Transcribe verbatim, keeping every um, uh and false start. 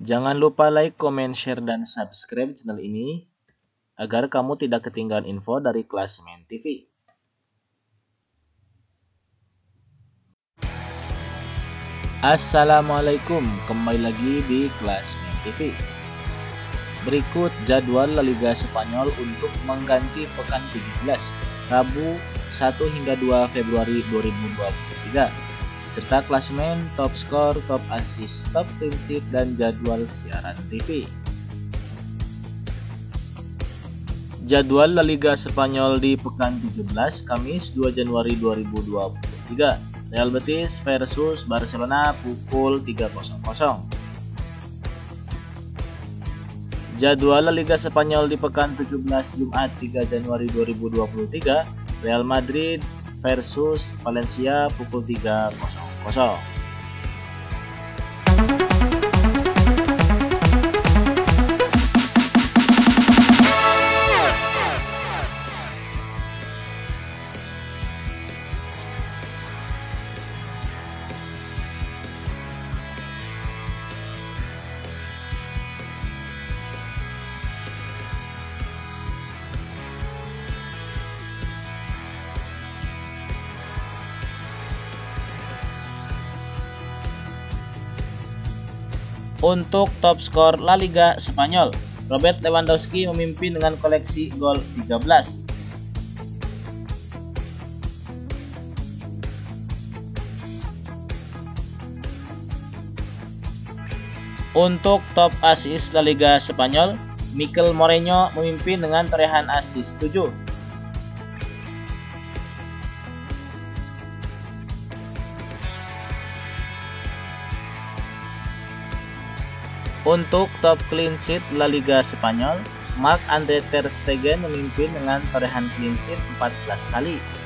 Jangan lupa like, comment, share, dan subscribe channel ini agar kamu tidak ketinggalan info dari Klasmen T V. Assalamualaikum, kembali lagi di Klasmen T V. Berikut jadwal La Liga Spanyol untuk mengganti pekan tujuh belas, Rabu satu hingga dua Februari dua ribu dua puluh tiga. Serta klasemen, top skor, top assist, top clean sheet, dan jadwal siaran T V. Jadwal La Liga Spanyol di pekan tujuh belas, Kamis dua Januari dua ribu dua puluh tiga. Real Betis versus Barcelona pukul tiga nol nol. Jadwal La Liga Spanyol di pekan tujuh belas, Jumat tiga Januari dua ribu dua puluh tiga. Real Madrid versus Valencia pukul tiga nol nol. Untuk top skor La Liga Spanyol, Robert Lewandowski memimpin dengan koleksi gol tiga belas. Untuk top assist La Liga Spanyol, Mikel Moreno memimpin dengan torehan assist tujuh. Untuk top clean sheet La Liga Spanyol, Marc-Andre ter Stegen memimpin dengan torehan clean sheet empat belas kali.